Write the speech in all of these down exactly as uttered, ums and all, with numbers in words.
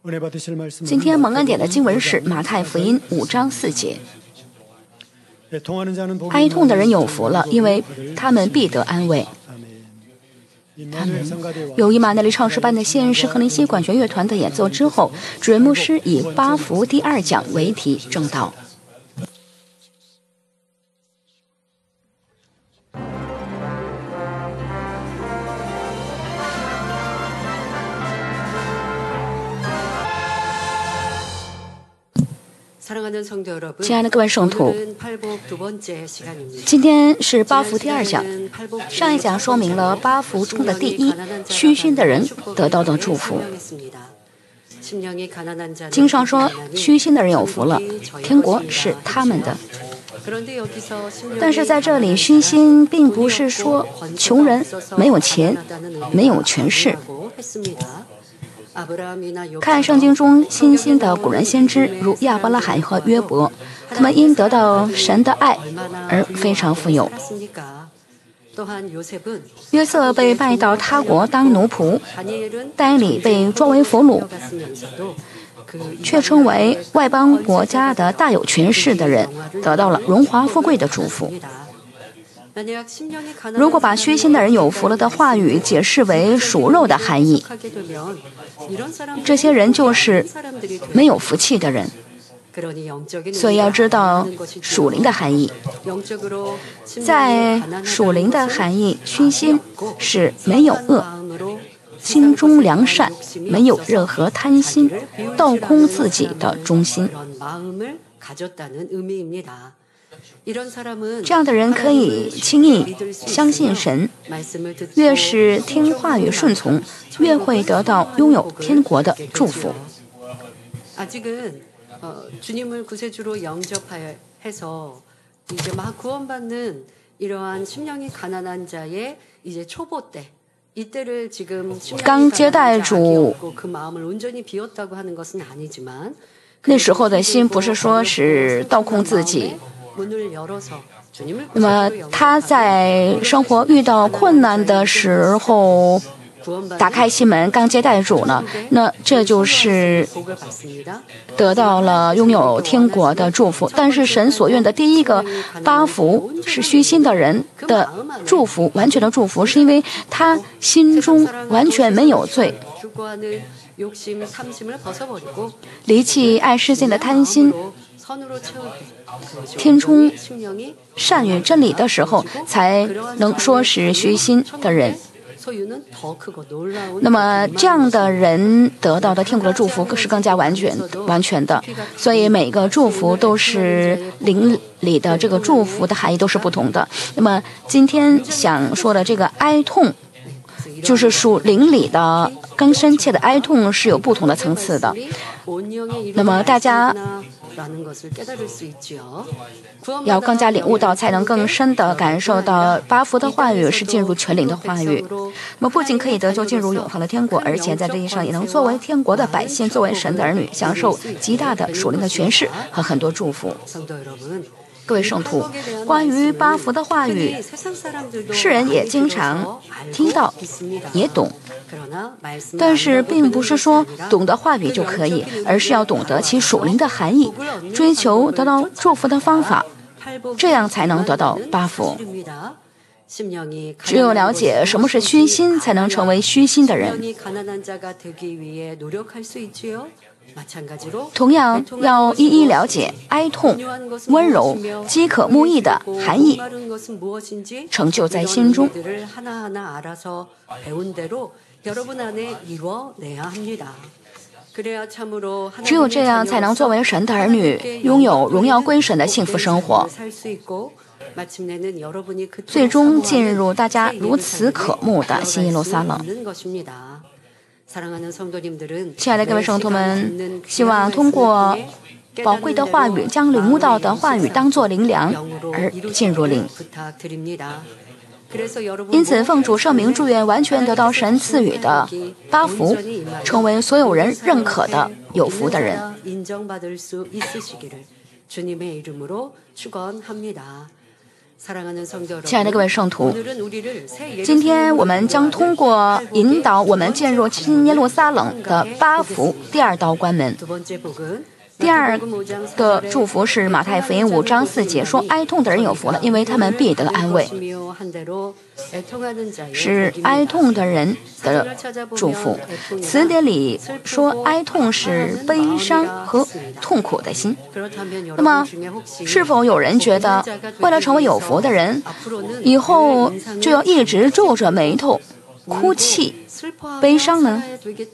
今天蒙恩典的经文是马太福音五章四节。哀痛的人有福了，因为他们必得安慰。他们由伊玛内利唱诗班的献诗和林西管弦乐团的演奏之后，主任牧师以八福第二讲为题正道。亲爱的各位圣徒，今天是八福第二讲。上一讲说明了八福中的第一，虚心的人得到的祝福。经上说，虚心的人有福了，天国是他们的。但是在这里，虚心并不是说穷人没有钱、没有权势。看圣经中新兴的古人先知，如亚伯拉罕和约伯，他们因得到神的爱而非常富有。约瑟被卖到他国当奴仆，但以理被抓为俘虏，却称为外邦国家的大有权势的人，得到了荣华富贵的祝福。如果把虚心的人有福了的话语解释为属肉的含义，这些人就是没有福气的人。所以要知道属灵的含义。在属灵的含义，虚心是没有恶，心中良善，没有任何贪心，倒空自己的忠心。这样的人可以轻易相信神，越是听话语顺从，越会得到拥有天国的祝福。刚接待主那时候的心不是说是倒空自己，那么他在生活遇到困难的时候打开心门，刚接待主呢，那这就是得到了拥有天国的祝福。但是神所愿的第一个八福是虚心的人的祝福，完全的祝福，是因为他心中完全没有罪，离弃爱世界的贪心，填充善与真理的时候，才能说是虚心的人。那么这样的人得到的天国的祝福是更加完全完全的。所以每个祝福都是灵里的这个祝福的含义都是不同的。那么今天想说的这个哀痛，就是属灵里的更深切的哀痛，是有不同的层次的。那么大家要更加领悟到，才能更深地感受到八福的话语是进入全灵的话语。那么不仅可以得救进入永恒的天国，而且在这地上也能作为天国的百姓，作为神的儿女，享受极大的属灵的权势和很多祝福。各位圣徒，关于八福的话语，世人也经常听到也懂，但是并不是说懂得话语就可以，而是要懂得其属灵的含义，追求得到祝福的方法，这样才能得到八福。只有了解什么是虚心，才能成为虚心的人。同样要一一了解哀痛、温柔、饥渴慕义的含义，成就在心中。只有这样，才能作为神的儿女，拥有荣耀归神的幸福生活，最终进入大家如此渴慕的新耶路撒冷。亲爱的各位圣徒们，希望通过宝贵的话语，将领悟到的话语当作灵粮而进入灵。因此奉主圣名祝愿完全得到神赐予的八福，成为所有人认可的有福的人。 亲爱的各位圣徒，今天我们将通过引导我们进入新耶路撒冷的八福第二道关门。第二个祝福是马太福音五章四节说，哀痛的人有福了，因为他们必得安慰，是哀痛的人的祝福。词典里说哀痛是悲伤和痛苦的心。那么是否有人觉得为了成为有福的人，以后就要一直皱着眉头哭泣悲伤呢？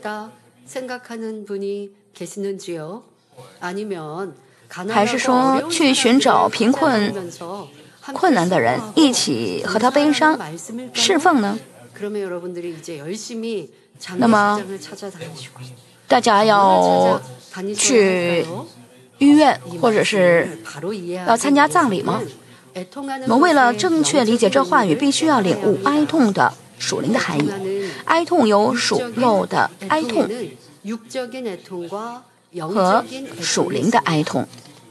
还是说去寻找贫困困难的人，一起和他悲伤侍奉呢？那么大家要去医院，或者是要参加葬礼吗？我们为了正确理解这话语，必须要领悟哀痛的属灵的含义。哀痛有属肉的哀痛和属灵的哀痛，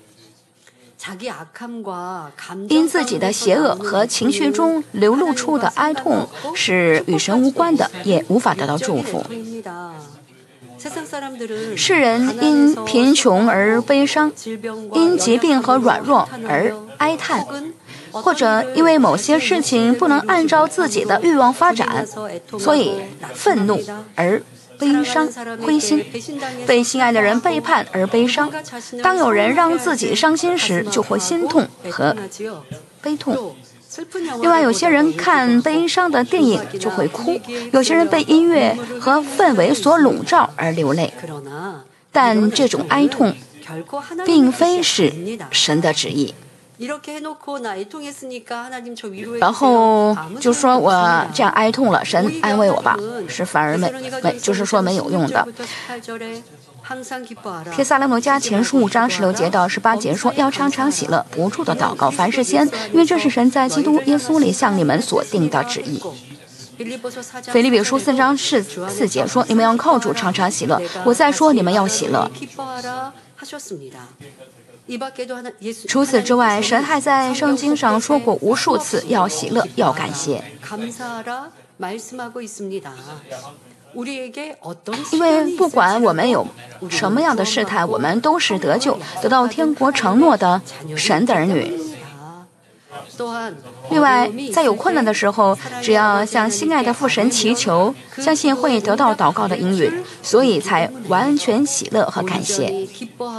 因自己的邪恶和情绪中流露出的哀痛是与神无关的，也无法得到祝福。世人因贫穷而悲伤，因疾病和软弱而哀叹，或者因为某些事情不能按照自己的欲望发展，所以愤怒而悲伤灰心，被心爱的人背叛而悲伤。当有人让自己伤心时，就会心痛和悲痛。另外，有些人看悲伤的电影就会哭，有些人被音乐和氛围所笼罩而流泪。但这种哀痛并非是神的旨意。然后就说我这样哀痛了，神安慰我吧，是反而没没就是说没有用的。帖撒罗尼迦前书五章十六节到十八节说，要常常喜乐，不住的祷告，凡事先，因为这是神在基督耶稣里向你们所定的旨意。腓立比书四章四四节说，你们要靠主常常喜乐。我再说，你们要喜乐。除此之外，神还在圣经上说过无数次要喜乐，要感谢。因为不管我们有什么样的试探，我们都是得救得到天国承诺的神的儿女。另外，在有困难的时候，只要向心爱的父神祈求，相信会得到祷告的应允，所以才完全喜乐和感谢。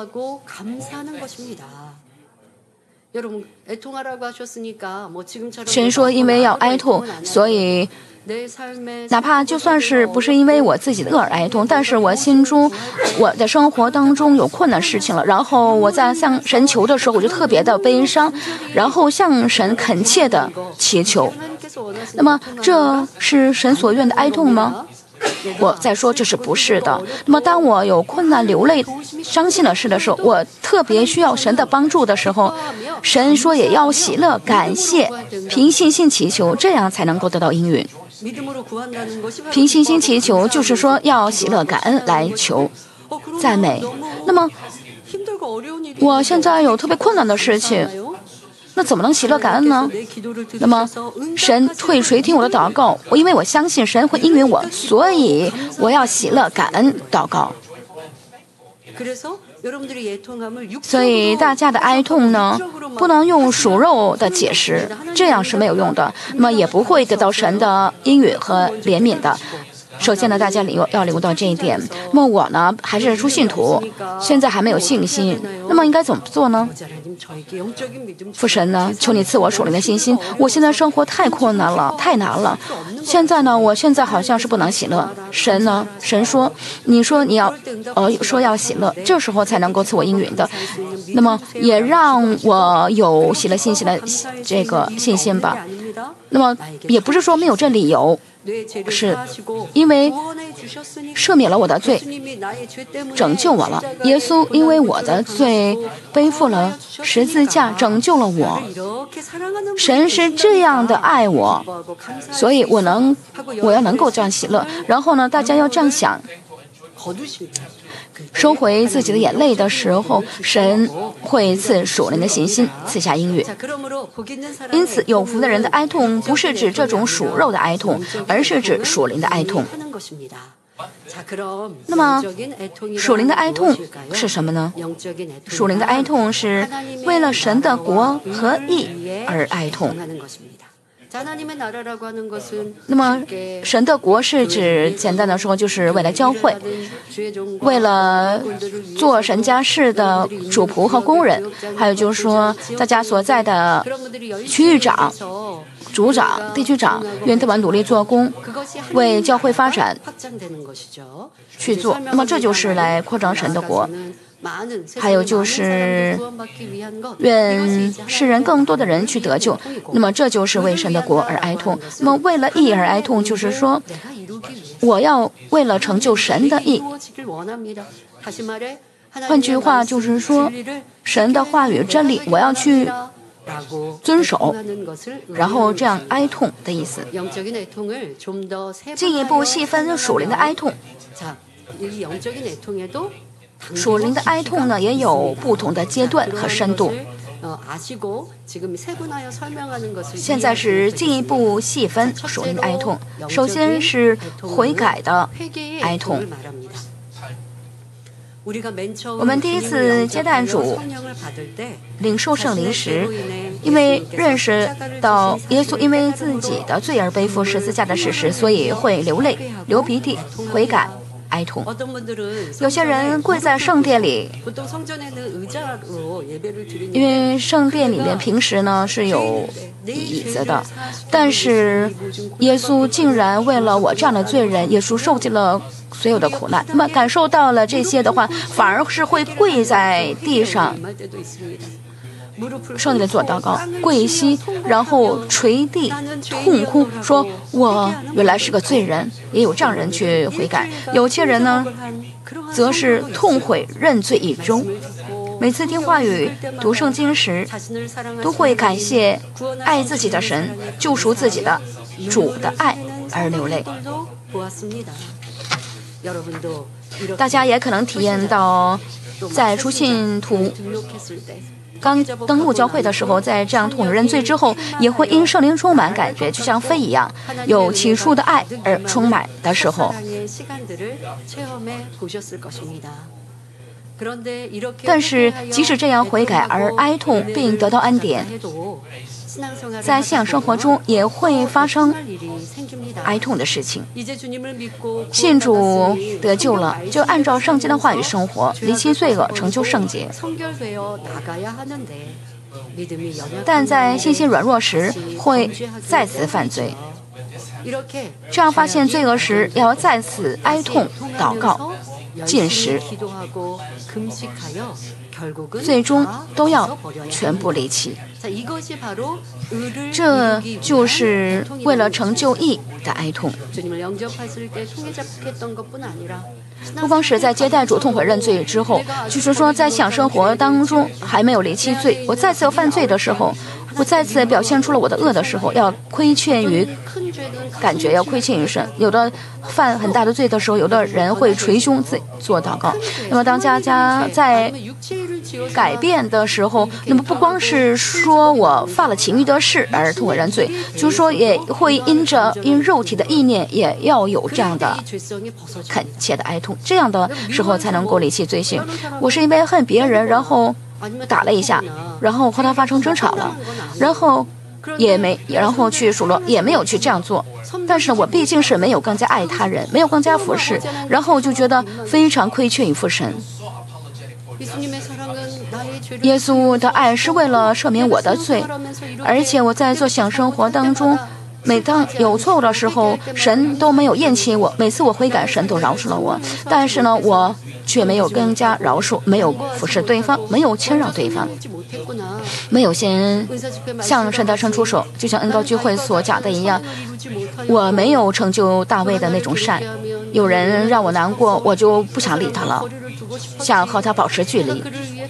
神说，因为要哀痛，所以哪怕就算是不是因为我自己的恶而哀痛，但是我心中我的生活当中有困难事情了，然后我在向神求的时候，我就特别的悲伤，然后向神恳切的祈求。那么这是神所愿的哀痛吗？我再说这是不是的。那么当我有困难流泪伤心的事的时候，我特别需要神的帮助的时候，神说也要喜乐感谢，凭信心祈求，这样才能够得到应允。凭信心祈求就是说要喜乐感恩来求赞美。那么我现在有特别困难的事情，那怎么能喜乐感恩呢？那么神会垂听我的祷告，我因为我相信神会应允我，所以我要喜乐感恩祷告。所以大家的哀痛呢，不能用属肉的解释，这样是没有用的，那么也不会得到神的应允和怜悯的。首先呢，大家要领悟到这一点。那么我呢，还是初信徒，现在还没有信心，那么应该怎么做呢？父神呢，求你赐我属灵的信心。我现在生活太困难了，太难了。现在呢，我现在好像是不能喜乐。神呢，神说，你说你要，呃，说要喜乐，这时候才能够赐我应允的。那么也让我有喜乐信心的这个信心吧。那么也不是说没有这理由。是因为赦免了我的罪，拯救我了。耶稣因为我的罪背负了十字架，拯救了我。神是这样的爱我，所以我能我要能够这样喜乐。然后呢，大家要这样想， 收回自己的眼泪的时候，神会赐属灵的信心，赐下音乐。因此，有福的人的哀痛不是指这种属肉的哀痛，而是指属灵的哀痛。那么，属灵的哀痛是什么呢？属灵的哀痛是为了神的国和义而哀痛。那么，神的国是指，简单的说，就是为了教会，为了做神家事的主仆和工人，还有就是说，大家所在的区域长、组长、地区长，愿他们努力做工，为教会发展去做。那么，这就是来扩张神的国。还有就是愿世人更多的人去得救，那么这就是为神的国而哀痛。那么为了义而哀痛，就是说我要为了成就神的义。换句话就是说，神的话语真理我要去遵守，然后这样哀痛的意思。进一步细分属灵的哀痛，属灵的哀痛呢，也有不同的阶段和深度。现在是进一步细分属灵的哀痛。首先是悔改的哀痛。我们第一次接待主领受圣灵时，因为认识到耶稣因为自己的罪而背负十字架的事实，所以会流泪、流鼻涕、悔改、哀痛。有些人跪在圣殿里，因为圣殿里面平时呢是有椅子的，但是耶稣竟然为了我这样的罪人，耶稣受尽了所有的苦难。那么感受到了这些的话，反而是会跪在地上，圣殿里做祷告，跪膝，然后垂地痛哭，说我原来是个罪人。也有这样人去悔改。有些人呢则是痛悔认罪一周，每次听话语读圣经时都会感谢爱自己的神、救赎自己的主的爱而流泪。大家也可能体验到，在初信徒刚登陆教会的时候，在这样痛悔认罪之后，也会因圣灵充满，感觉就像飞一样，有起初的爱而充满的时候。但是即使这样悔改而哀痛并得到恩典，在信仰生活中也会发生哀痛的事情。信主得救了，就按照圣经的话语生活，离弃罪恶，成就圣洁。但在信心软弱时，会再次犯罪。这样发现罪恶时，要再次哀痛、祷告、禁食，最终都要全部离弃。这就是为了成就义的哀痛。不光是在接待主痛悔认罪之后，就是说在信仰生活当中还没有离弃罪，我再次要犯罪的时候，我再次表现出了我的恶的时候，要亏欠于感觉，要亏欠于神。有的犯很大的罪的时候，有的人会捶胸自做祷告。那么当大家在改变的时候，那么不光是说我犯了情欲的事而痛悔认罪，就是说也会因着因肉体的意念，也要有这样的恳切的哀痛，这样的时候才能够离弃罪行。我是因为恨别人，然后打了一下，然后和他发生争吵了，然后也没然后去数落，也没有去这样做，但是我毕竟是没有更加爱他人，没有更加服侍，然后就觉得非常亏欠于父神。耶稣的爱是为了赦免我的罪，而且我在做想生活当中，每当有错误的时候，神都没有厌弃我，每次我悔改，神都饶恕了我。但是呢，我却没有更加饶恕，没有服侍对方，没有谦让对方，没有先向神的伸出手，就像恩膏聚会所讲的一样，我没有成就大卫的那种善。有人让我难过，我就不想理他了， 想和他保持距离。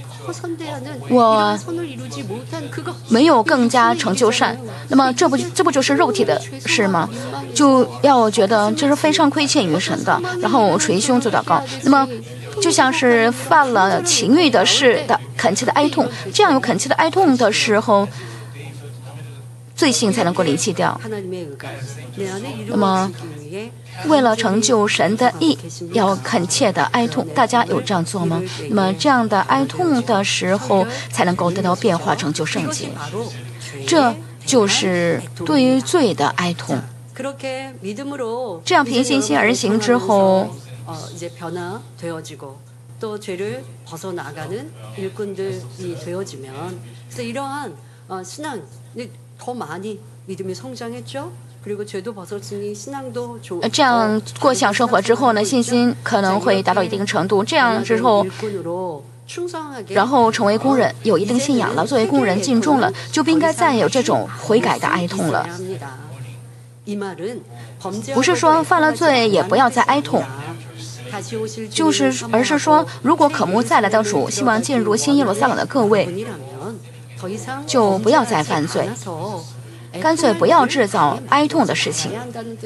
我没有更加成就善，那么这不这不就是肉体的事吗？就要觉得这是非常亏欠于神的，然后捶胸做祷告。那么就像是犯了情欲的事的恳切的哀痛，这样有恳切的哀痛的时候，罪性才能够离弃掉。那么为了成就神的义，要恳切的哀痛，大家有这样做吗？那么这样的哀痛的时候，才能够得到变化，成就圣洁。这就是对于罪的哀痛。这样凭信心而行之后，这样过享生活之后呢，信心可能会达到一定程度。这样之后，然后成为工人，有一定信仰了，作为工人尽忠了，就不应该再有这种悔改的哀痛了。不是说犯了罪也不要再哀痛，就是而是说，如果渴慕再来的主，希望进入新耶路撒冷的各位，就不要再犯罪，干脆不要制造哀痛的事情。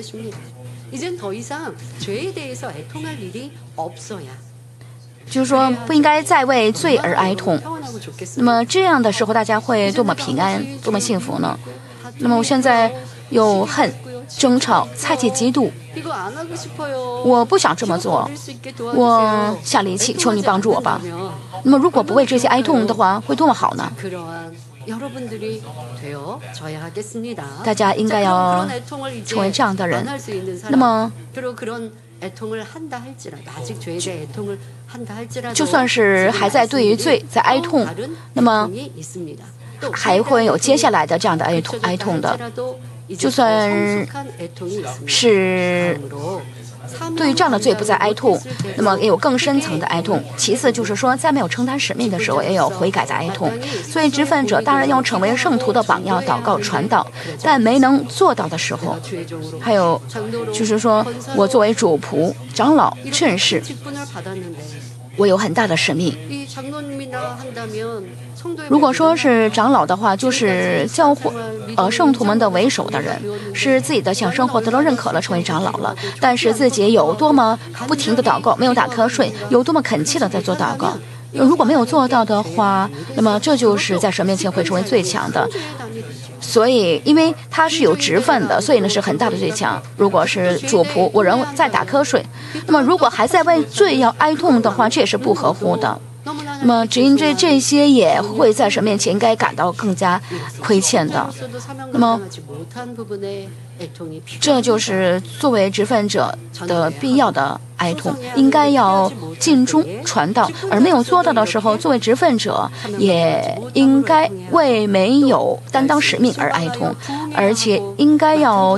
就是说，不应该再为罪而哀痛。那么这样的时候，大家会多么平安，多么幸福呢？那么我现在有恨、争吵、猜忌、嫉妒，我不想这么做，我下离弃，求你帮助我吧。那么如果不为这些哀痛的话，会多么好呢？大家应该要成为这样的人。那么就算是还在对于罪在哀痛，那么还会有接下来的这样的哀痛哀痛的。就算是对于这样的罪不再哀痛，那么也有更深层的哀痛。其次就是说，在没有承担使命的时候，也有悔改的哀痛。所以职分者当然要成为圣徒的榜样，祷告传道，但没能做到的时候，还有就是说我作为主仆、长老、劝士，我有很大的使命。如果说是长老的话，就是教会呃圣徒们的为首的人，是自己的想生活得到认可了，成为长老了，但是自己有多么不停的祷告，没有打瞌睡，有多么恳切的在做祷告，如果没有做到的话，那么这就是在神面前会成为最强的。所以因为他是有职分的，所以呢是很大的最强。如果是主仆，我仍在打瞌睡，那么如果还在为罪要哀痛的话，这也是不合乎的。那么只因这这些也会在神面前应该感到更加亏欠的。那么这就是作为职分者的必要的哀痛，应该要尽忠传道，而没有做到的时候，作为职分者也应该为没有担当使命而哀痛，而且应该要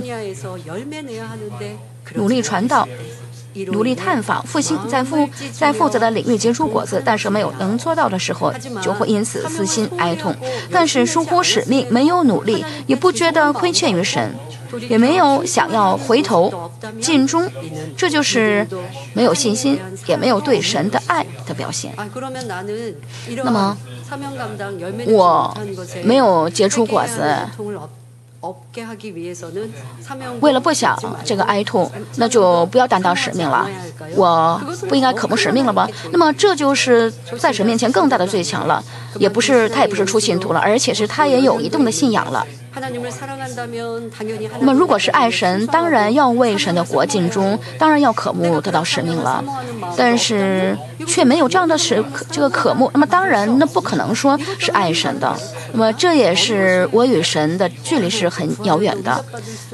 努力传道，努力探访复兴，在负在负责的领域结出果子，但是没有能做到的时候，就会因此私心哀痛。但是疏忽使命，没有努力，也不觉得亏欠于神，也没有想要回头尽忠，这就是没有信心，也没有对神的爱的表现。那么我没有结出果子，为了不想这个哀痛，那就不要担当使命了，我不应该渴慕使命了吧？那么这就是在神面前更大的罪强了，也不是他也不是出信徒了，而且是他也有一定的信仰了。那么如果是爱神，当然要为神的国尽忠，当然要渴慕得到使命了，但是却没有这样的使这个渴慕，那么当然那不可能说是爱神的。那么这也是我与神的距离是很遥远的，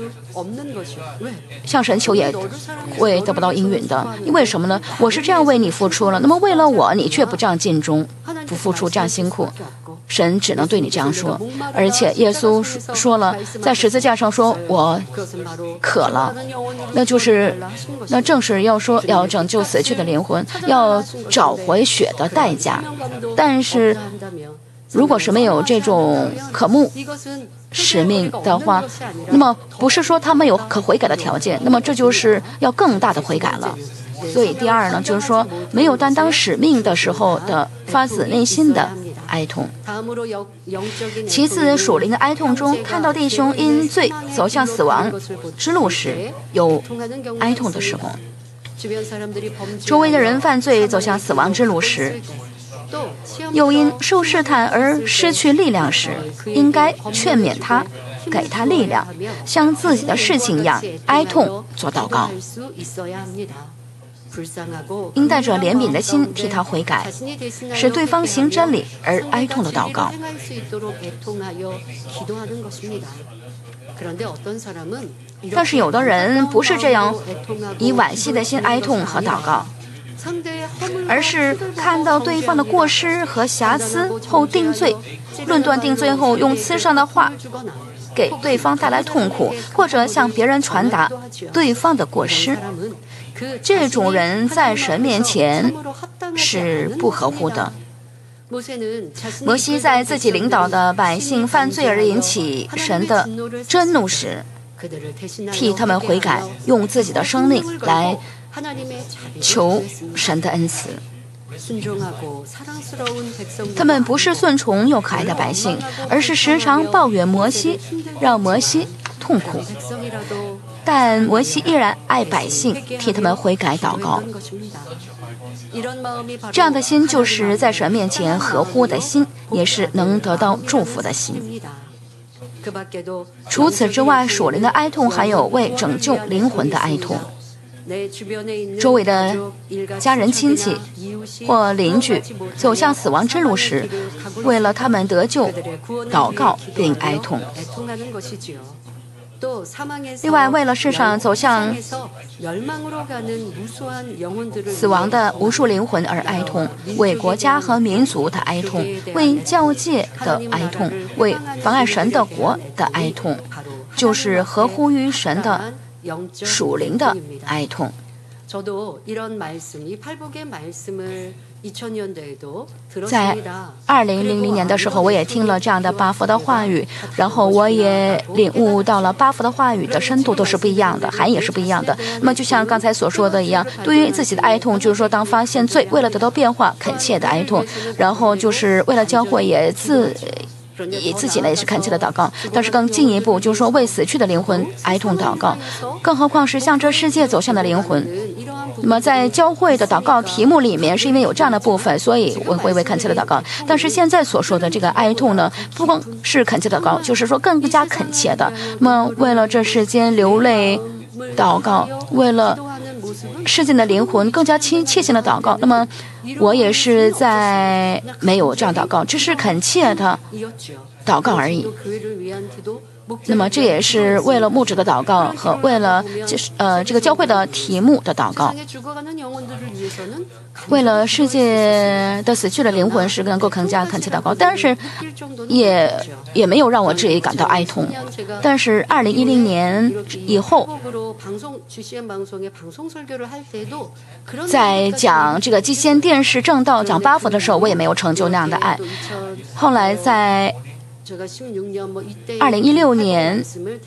向神求也会得不到应允的。因为什么呢？我是这样为你付出了，那么为了我你却不这样尽忠，不付出这样辛苦，神只能对你这样说。而且耶稣说了，在十字架上说我渴了，那就是那正是要说要拯救死去的灵魂，要找回血的代价。但是如果是没有这种渴慕使命的话，那么不是说他们有可悔改的条件，那么这就是要更大的悔改了。 所以第二呢，就是说没有担当使命的时候的发自内心的哀痛。其次，属灵的哀痛中，看到弟兄因罪走向死亡之路时，有哀痛的时候；周围的人犯罪走向死亡之路时，又因受试探而失去力量时，应该劝勉他，给他力量，像自己的事情一样哀痛做祷告，应带着怜悯的心替他悔改，使对方行真理而哀痛的祷告。但是有的人不是这样以惋惜的心哀痛和祷告，而是看到对方的过失和瑕疵后定罪，论断定罪后用刺伤的话给对方带来痛苦，或者向别人传达对方的过失。这种人在神面前是不合乎的。摩西在自己领导的百姓犯罪而引起神的震怒时，替他们悔改，用自己的生命来求神的恩慈。他们不是顺从又可爱的百姓，而是时常抱怨摩西，让摩西痛苦。但摩西依然爱百姓，替他们悔改祷告。这样的心就是在神面前合乎的心，也是能得到祝福的心。除此之外，属灵的哀痛还有为拯救灵魂的哀痛。周围的家人亲戚或邻居走向死亡之路时，为了他们得救祷告并哀痛。另外，为了世上走向死亡的无数灵魂而哀痛，为国家和民族的哀痛，为教界的哀痛，为妨碍神的国的哀痛，就是合乎于神的属灵的哀痛。在二零零零年的时候，我也听了这样的八福的话语，然后我也领悟到了八福的话语的深度都是不一样的，含义也是不一样的。那么就像刚才所说的一样，对于自己的哀痛，就是说当发现罪，为了得到变化，恳切的哀痛；然后就是为了教会，也自以自己呢也是恳切的祷告。但是更进一步，就是说为死去的灵魂哀痛祷告，更何况是向这世界走向的灵魂。那么在教会的祷告题目里面，是因为有这样的部分，所以我会为恳切的祷告。但是现在所说的这个哀痛呢，不光是恳切的祷告，就是说更加恳切的。那么为了这世间流泪祷告，为了世间的灵魂更加亲切性的祷告。那么我也是在没有这样祷告，只是恳切的祷告而已。那么这也是为了牧者的祷告和为了就是呃这个教会的题目的祷告，为了世界的死去的灵魂是能够更加恳切祷告，但是也也没有让我自己感到哀痛。但是二零一零年以后，在讲这个基先电视正道讲八福的时候，我也没有成就那样的爱。后来在二零一六年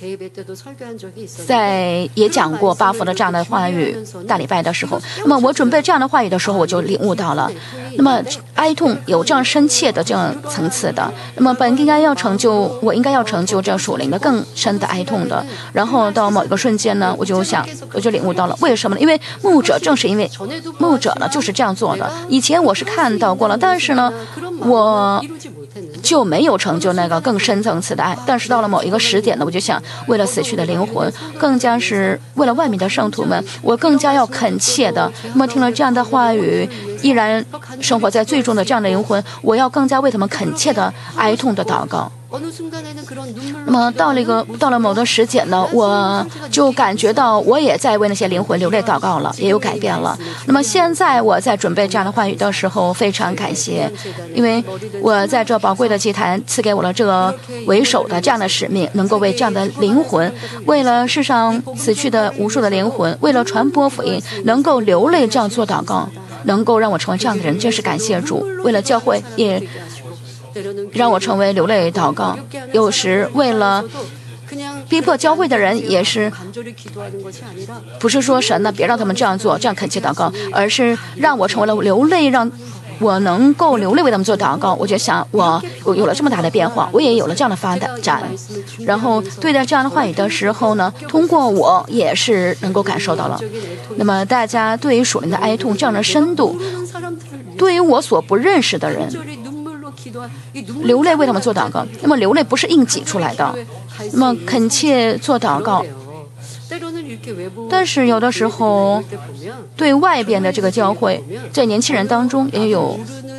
在也讲过八福的这样的话语大礼拜的时候，那么我准备这样的话语的时候，我就领悟到了，那么哀痛有这样深切的这样层次的，那么本应该要成就我应该要成就这属灵的更深的哀痛的。然后到某一个瞬间呢，我就想我就领悟到了，为什么呢？因为牧者正是因为牧者呢就是这样做的。以前我是看到过了，但是呢我就没有成就那个更深层次的爱。但是到了某一个时点呢，我就想为了死去的灵魂，更加是为了外面的圣徒们，我更加要恳切的。那么听了这样的话语，依然生活在最终的这样的灵魂，我要更加为他们恳切的哀痛的祷告。那么到了一个到了某个时节呢，我就感觉到我也在为那些灵魂流泪祷告了，也有改变了。那么现在我在准备这样的话语的时候，非常感谢，因为我在这宝贵的祭坛赐给我了这个为首的这样的使命，能够为这样的灵魂，为了世上死去的无数的灵魂，为了传播福音，能够流泪这样做祷告，能够让我成为这样的人，真是感谢主。为了教会也让我成为流泪祷告，有时为了逼迫教会的人也是，不是说神呢别让他们这样做，这样恳切祷告，而是让我成为了流泪，让我能够流泪为他们做祷告。我就想，我有了这么大的变化，我也有了这样的发展。然后对待这样的话语的时候呢，通过我也是能够感受到了。那么大家对于属灵的哀痛这样的深度，对于我所不认识的人，流泪为他们做祷告。那么流泪不是硬挤出来的，那么恳切做祷告。但是有的时候，对外边的这个教会，在年轻人当中也有，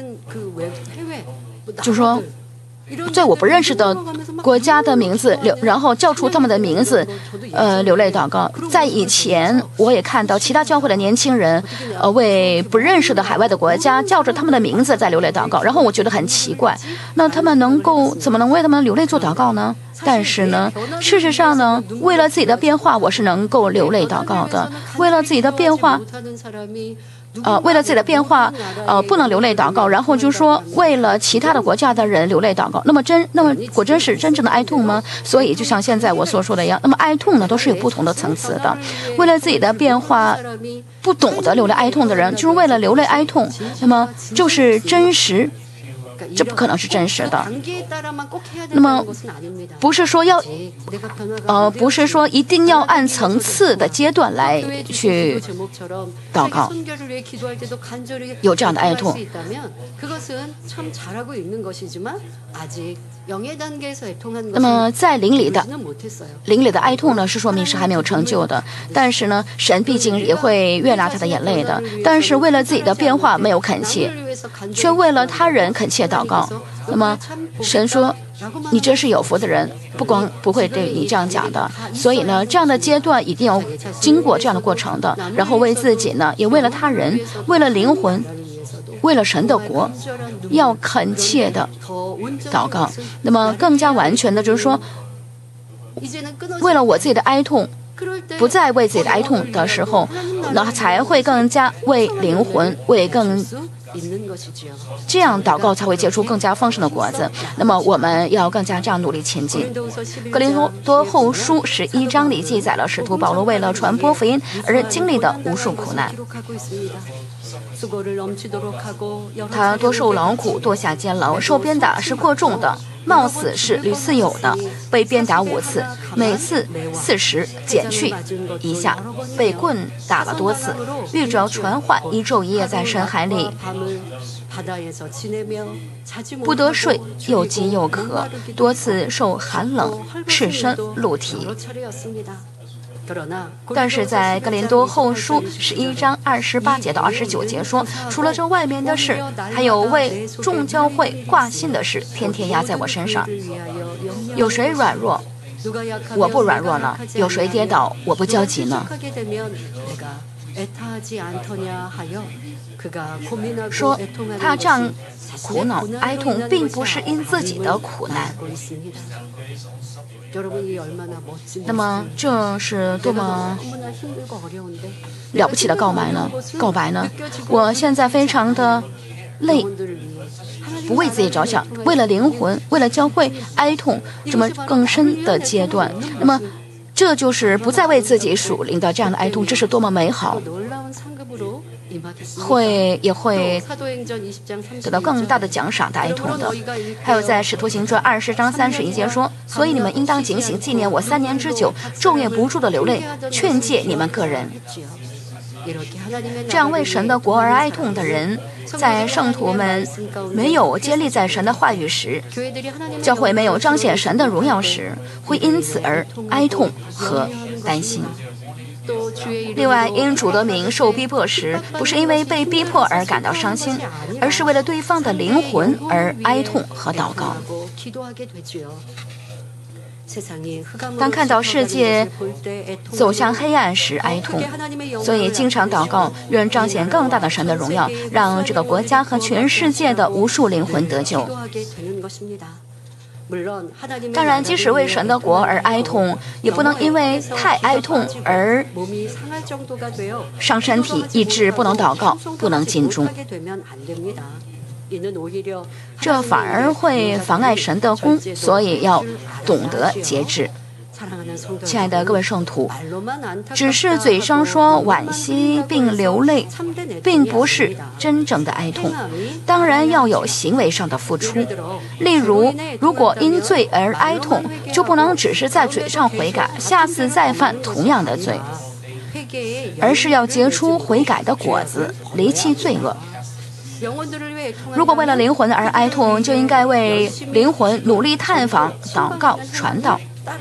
就是说，在我不认识的国家的名字流，然后叫出他们的名字，呃，流泪祷告。在以前，我也看到其他教会的年轻人，呃，为不认识的海外的国家叫着他们的名字在流泪祷告，然后我觉得很奇怪，那他们能够怎么能为他们流泪做祷告呢？但是呢，事实上呢，为了自己的变化，我是能够流泪祷告的。为了自己的变化，呃，为了自己的变化，呃，不能流泪祷告。然后就说为了其他的国家的人流泪祷告，那么真，那么果真是真正的哀痛吗？所以就像现在我所说的一样，那么哀痛呢，都是有不同的层次的。为了自己的变化，不懂得流泪哀痛的人，就是为了流泪哀痛，那么就是真实。这不可能是真实的。那么不是说要呃不是说一定要按层次的阶段来去祷告，有这样的哀痛。那么在灵里的灵里的哀痛呢，是说明是还没有成就的。但是呢，神毕竟也会悦纳他的眼泪的。但是为了自己的变化没有恳切，却为了他人恳切祷告。那么神说，你真是有福的人，不光不会对你这样讲的。所以呢，这样的阶段一定要经过这样的过程的，然后为自己呢，也为了他人，为了灵魂，为了神的国，要恳切的祷告。那么更加完全的就是说，为了我自己的哀痛，不再为自己的哀痛的时候，那才会更加为灵魂，为更这样祷告才会结出更加丰盛的果子。那么我们要更加这样努力前进。哥林多后书十一章里记载了使徒保罗为了传播福音而经历的无数苦难。他多受劳苦，多下监牢，受鞭打是过重的，冒死是屡次有的，被鞭打五次，每次四十减去一下，被棍打了多次，遇着传唤，一昼一夜在深海里，不得睡，又饥又渴，多次受寒冷，赤身露体。但是在哥林多后书十一章二十八节到二十九节说，除了这外面的事，还有为众教会挂心的事，天天压在我身上。有谁软弱，我不软弱呢？有谁跌倒，我不焦急呢？说他这样苦恼哀痛，并不是因自己的苦难。那么这是多么了不起的告白呢？告白呢？我现在非常的累，不为自己着想，为了灵魂，为了教会哀痛，这么更深的阶段。那么这就是不再为自己属灵的这样的哀痛，这是多么美好！会也会得到更大的奖赏的哀痛的。还有在使徒行传二十章三十一节说，所以你们应当警醒，纪念我三年之久，昼夜不住的流泪，劝诫你们个人。这样为神的国而哀痛的人，在圣徒们没有接立在神的话语时，教会没有彰显神的荣耀时，会因此而哀痛和担心。另外，因主的名受逼迫时，不是因为被逼迫而感到伤心，而是为了对方的灵魂而哀痛和祷告。当看到世界走向黑暗时哀痛，所以经常祷告，愿彰显更大的神的荣耀，让这个国家和全世界的无数灵魂得救。当然，即使为神的国而哀痛，也不能因为太哀痛而伤身体，以致不能祷告，不能尽忠。这反而会妨碍神的功，所以要懂得节制。 亲爱的各位圣徒，只是嘴上说惋惜并流泪，并不是真正的哀痛。当然要有行为上的付出。例如，如果因罪而哀痛，就不能只是在嘴上悔改，下次再犯同样的罪，而是要结出悔改的果子，离弃罪恶。如果为了灵魂而哀痛，就应该为灵魂努力探访、祷告、传道。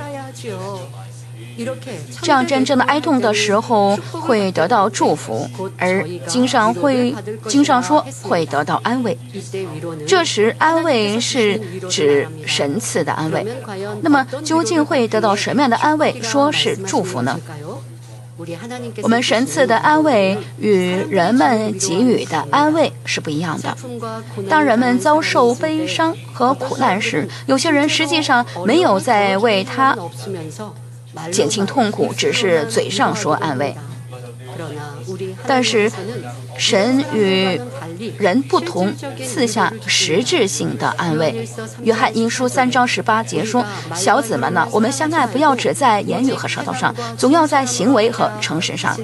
这样真正的哀痛的时候会得到祝福，而经上会经上说会得到安慰。这时安慰是指神赐的安慰。那么究竟会得到什么样的安慰说是祝福呢？我们神赐的安慰与人们给予的安慰是不一样的。当人们遭受悲伤和苦难时，有些人实际上没有在为他减轻痛苦，只是嘴上说安慰。但是神与人不同，赐下实质性的安慰。约翰一书三章十八节说：小子们呢，我们相爱不要只在言语和舌头上，总要在行为和诚实上。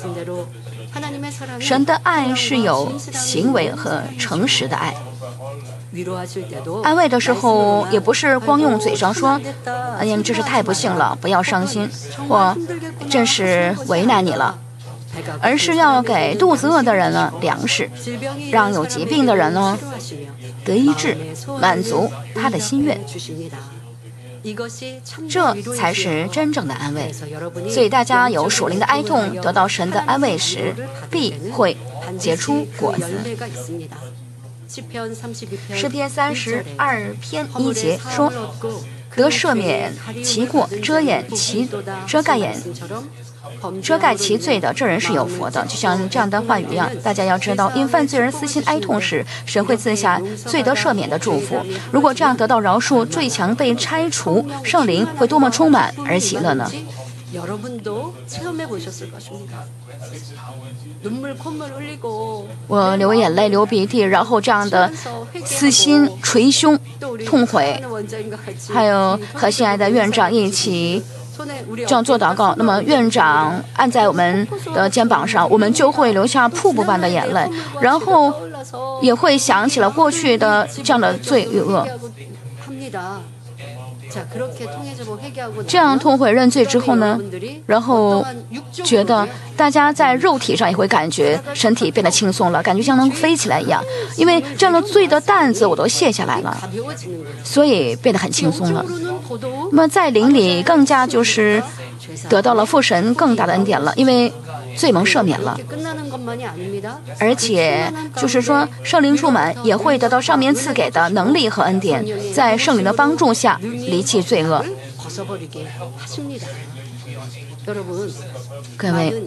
神的爱是有行为和诚实的爱。安慰的时候也不是光用嘴上说哎呀这是太不幸了，不要伤心，或真是为难你了，而是要给肚子饿的人呢粮食，让有疾病的人呢得医治，满足他的心愿。这才是真正的安慰。所以大家有属灵的哀痛，得到神的安慰时，必会结出果子。诗篇三十二篇一节说：得赦免其过，遮掩其遮盖掩遮盖其罪的，这人是有福的。就像这样的话语一样，大家要知道，因犯罪人撕心哀痛时，神会赐下罪得赦免的祝福。如果这样得到饶恕，罪墙被拆除，圣灵会多么充满而喜乐呢？我流眼泪流鼻涕，然后这样的撕心捶胸痛悔，还有和心爱的院长一起这样做祷告，那么院长按在我们的肩膀上，我们就会流下瀑布般的眼泪，然后也会想起了过去的这样的罪恶。这样痛悔认罪之后呢，然后觉得大家在肉体上也会感觉身体变得轻松了，感觉像能飞起来一样，因为这样的罪的担子我都卸下来了，所以变得很轻松了。那么在灵里更加就是得到了父神更大的恩典了，因为罪蒙赦免了，而且就是说圣灵充满也会得到上面赐给的能力和恩典，在圣灵的帮助下离弃罪恶。各位，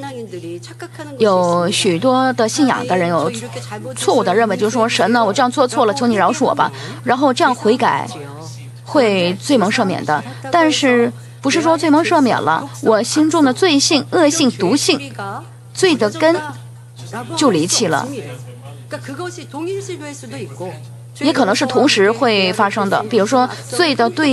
有许多的信仰的人有错误的认为，就是说神呢，我这样做错了，求你饶恕我吧，然后这样悔改会罪蒙赦免的。但是不是说罪蒙赦免了，我心中的罪性、恶性、毒性、罪的根就离弃了，也可能是同时会发生的。比如说罪的对，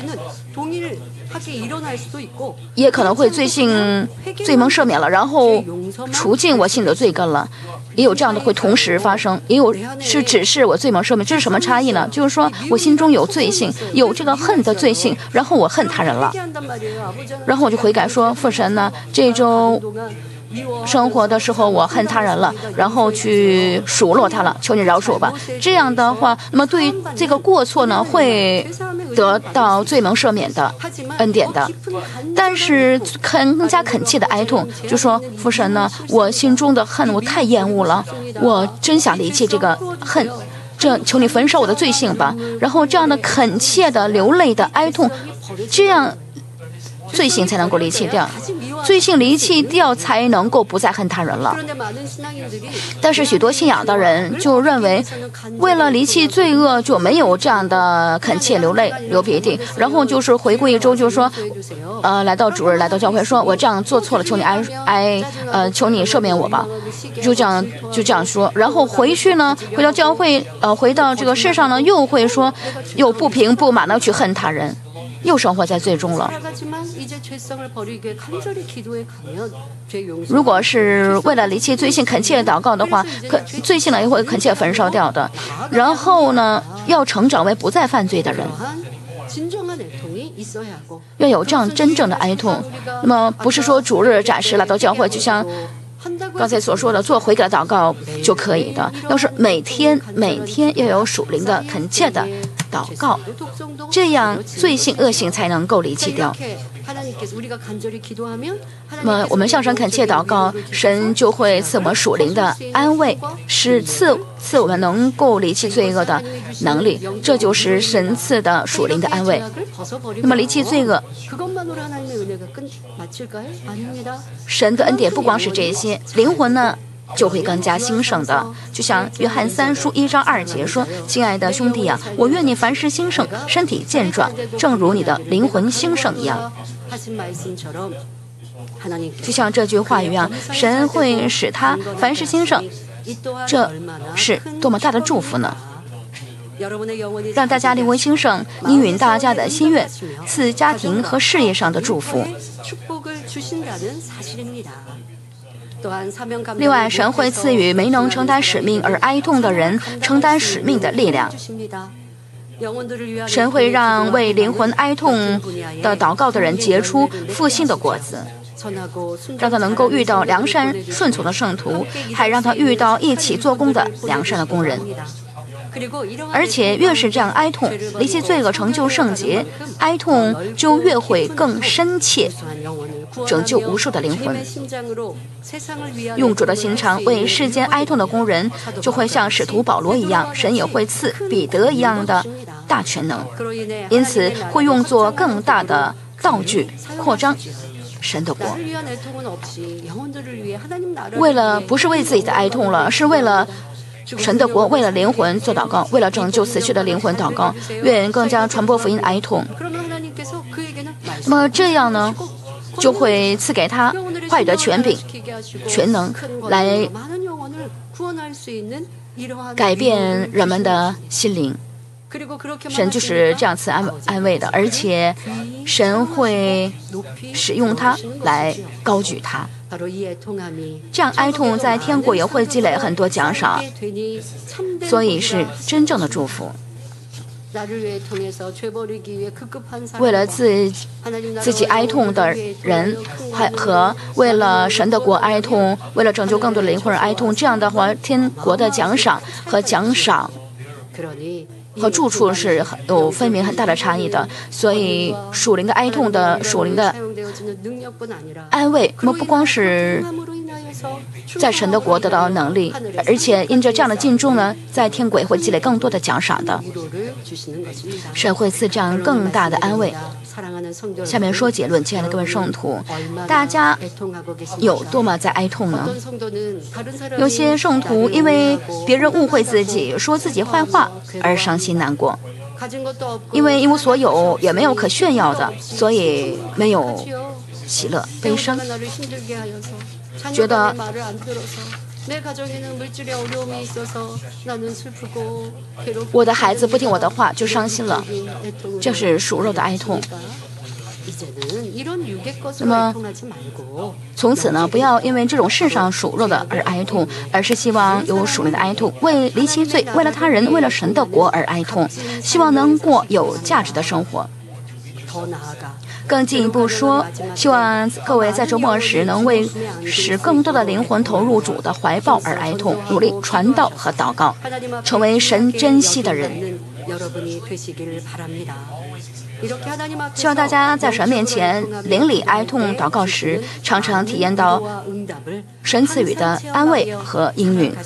也可能会罪性罪蒙赦免了，然后除尽我心里的罪根了，也有这样的会同时发生，也有是只是我罪蒙赦免。这是什么差异呢？就是说我心中有罪性，有这个恨的罪性，然后我恨他人了，然后我就悔改说父神呢，这周生活的时候我恨他人了，然后去数落他了，求你饶恕我吧。这样的话，那么对于这个过错呢，会得到罪蒙赦免的恩典的。但是更加恳切的哀痛，就说父神呢，我心中的恨我太厌恶了，我真想离弃这个恨，这求你焚烧我的罪性吧。然后这样的恳切的流泪的哀痛，这样罪性才能够离弃掉，罪性离弃掉才能够不再恨他人了。但是许多信仰的人就认为，为了离弃罪恶就没有这样的恳切流泪流鼻涕，然后就是回顾一周，就说呃，来到主日来到教会，说我这样做错了，求你哀哀呃，求你赦免我吧，就这样就这样说。然后回去呢，回到教会呃，回到这个世上呢，又会说又不平不满的去恨他人。 又生活在罪中了。如果是为了离弃罪性恳切祷告的话，可罪性呢也会恳切焚烧掉的。然后呢，要成长为不再犯罪的人，要有这样真正的哀痛。那么不是说主日暂时来到教会，就像刚才所说的做悔改的祷告就可以的，要是每天每天要有属灵的恳切的祷告，这样罪性恶性才能够离弃掉。那么我们向神恳切祷告，神就会赐我们属灵的安慰，是赐赐我们能够离弃罪恶的能力，这就是神赐的属灵的安慰。那么离弃罪恶，神的恩典不光是这些，灵魂呢就会更加兴盛的。就像约翰三书一章二节说：“亲爱的兄弟啊，我愿你凡事兴盛，身体健壮，正如你的灵魂兴盛一样。”就像这句话一样，神会使他凡事兴盛，这是多么大的祝福呢？让大家灵魂兴盛，应允大家的心愿，赐家庭和事业上的祝福。另外，神会赐予没能承担使命而哀痛的人承担使命的力量。神会让为灵魂哀痛的祷告的人结出复兴的果子，让他能够遇到良善顺从的圣徒，还让他遇到一起做工的良善的工人。而且越是这样哀痛，离弃罪恶成就圣洁，哀痛就越会更深切拯救无数的灵魂。用主的心肠为世间哀痛的工人，就会像使徒保罗一样，神也会赐彼得一样的大全能，因此会用作更大的道具扩张神的国。为了不是为自己的哀痛了，是为了神的国，为了灵魂做祷告，为了拯救死去的灵魂祷告，愿更加传播福音的哀痛。那么这样呢，就会赐给他话语的权柄、全能，来改变人们的心灵。神就是这样赐安安慰的，而且神会使用它来高举它。这样哀痛在天国也会积累很多奖赏，所以是真正的祝福。为了自自己哀痛的人，还和为了神的国哀痛，为了拯救更多的灵魂而哀痛，这样的话，天国的奖赏和奖赏和住处是有分明很大的差异的。所以属灵的哀痛的属灵的安慰，那么不光是在神的国得到能力，而且因着这样的敬重呢，在天国也会积累更多的奖赏的。神会赐这样更大的安慰。下面说结论，亲爱的各位圣徒，大家有多么在哀痛呢？有些圣徒因为别人误会自己，说自己坏话而伤心难过，因为一无所有，也没有可炫耀的，所以没有喜乐悲伤，觉得我的孩子不听我的话就伤心了，这是属肉的哀痛。那么从此呢，不要因为这种世上属肉的而哀痛，而是希望有属灵的哀痛，为离弃罪，为了他人，为了神的国而哀痛，希望能过有价值的生活。更进一步说，希望各位在周末时能为使更多的灵魂投入主的怀抱而哀痛，努力传道和祷告，成为神珍惜的人。希望大家在神面前灵里哀痛祷告时，常常体验到神赐予的安慰和应允。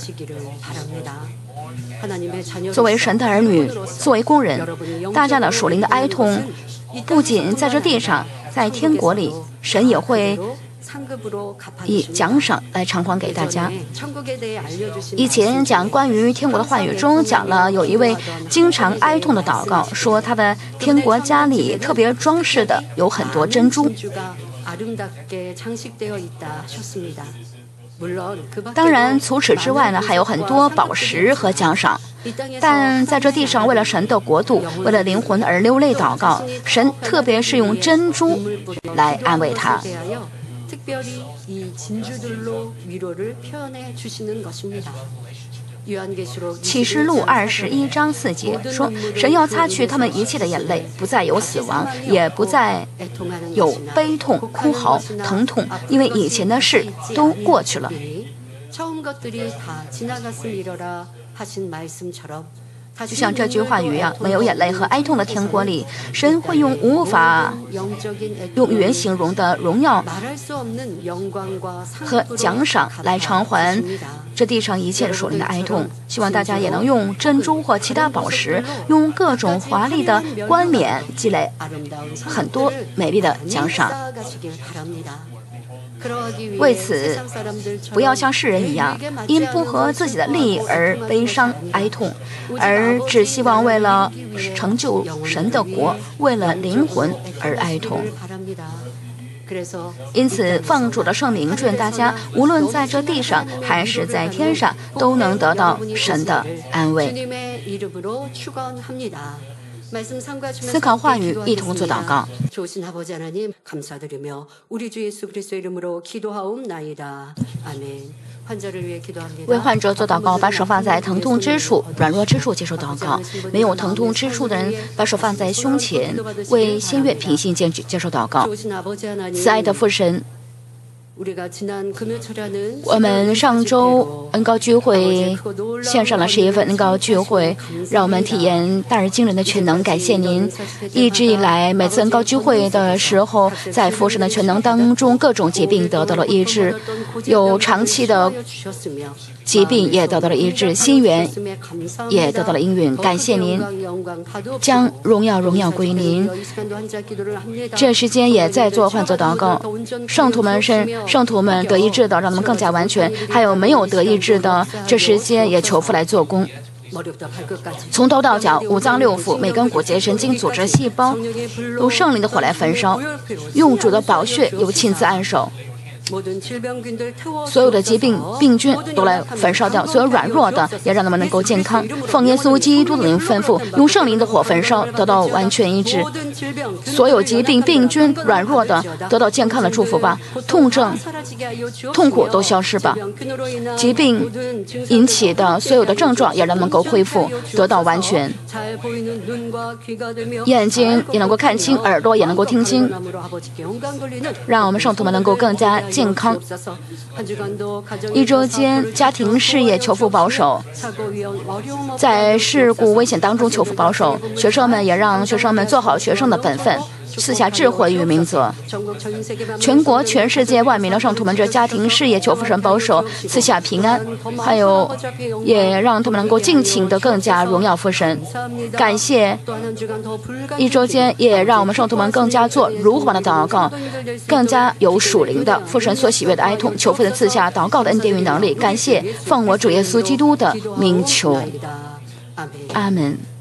作为神的儿女，作为工人，大家的属灵的哀痛不仅在这地上，在天国里，神也会以奖赏来偿还给大家。以前讲关于天国的话语中讲了，有一位经常哀痛的祷告，说他的天国家里特别装饰的有很多珍珠。 当然，除此之外呢，还有很多宝石和奖赏。但在这地上，为了神的国度，为了灵魂而流泪祷告，神特别是用珍珠来安慰他。启示录二十一章四节说，神要擦去他们一切的眼泪，不再有死亡，也不再有悲痛、哭嚎、疼痛，因为以前的事都过去了。就像这句话语一样，没有眼泪和哀痛的天国里，神会用无法用语言形容的荣耀和奖赏来偿还这地上一切属灵的哀痛。希望大家也能用珍珠或其他宝石，用各种华丽的冠冕积累很多美丽的奖赏。为此，不要像世人一样，因不合自己的利益而悲伤哀痛，而只希望为了成就神的国，为了灵魂而哀痛。因此，奉主的圣名祝愿大家，无论在这地上还是在天上，都能得到神的安慰。思考话语，一同做祷告。为患者做祷告，把手放在疼痛之处，软弱之处接受祷告。没有疼痛之处的人，把手放在胸前，为心愿平信接接受祷告。慈爱的父神，我们上周恩膏聚会献上了十一份恩膏聚会，让我们体验大而惊人的全能。感谢您，一直以来每次恩膏聚会的时候，在父神的全能当中，各种疾病得到了医治，有长期的疾病也得到了医治，心源也得到了应允。感谢您，将荣耀荣耀归您。这时间也在做患者祷告，圣徒们是圣徒们得医治的，让他们更加完全；还有没有得医治的，这时间也求父来做工。从头到脚，五脏六腑、每根骨节、神经组织、细胞，用圣灵的火来焚烧，用主的宝血又亲自按手。所有的疾病病菌都来焚烧掉，所有软弱的也让他们能够健康。奉耶稣基督的灵吩咐，用圣灵的火焚烧，得到完全医治。所有疾病病菌软弱的得到健康的祝福吧，痛症痛苦都消失吧，疾病引起的所有的症状也让他们能够恢复，得到完全。眼睛也能够看清，耳朵也能够听清，让我们圣徒们能够更加健康。一周间家庭事业求福保守，在事故危险当中求福保守。学生们也让学生们做好学生的本分，赐下智慧与明哲。全国全世界万民的圣徒们这家庭事业求福神保守，赐下平安，还有也让他们能够尽情的更加荣耀父神。感谢一周间也让我们圣徒们更加做如火的祷告，更加有属灵的父神所喜悦的哀痛，求父的赐下祷告的恩典与能力。感谢奉我主耶稣基督的名求，阿门。